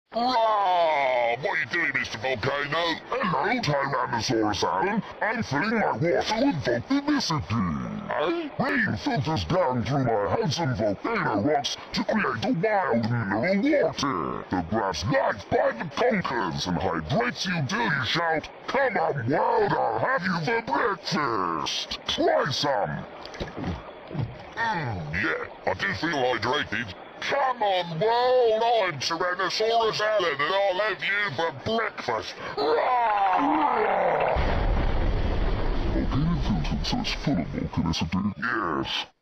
Hurrah! What are you doing, Mr. Volcano? Hello, Tyrannosaurus Alan. I'm filling my water with volcanicity. Rain filters down through my handsome volcano rocks to create a wild mineral water. The grabs life by the conkers and hydrates you till you shout, "Come on, world, I'll have you for breakfast." Try some. Yeah, I do feel hydrated. Come on, world, I'm Tyrannosaurus Alan and I'll have you for breakfast. Volcano filtered, so it's full of volcanicity. Yes.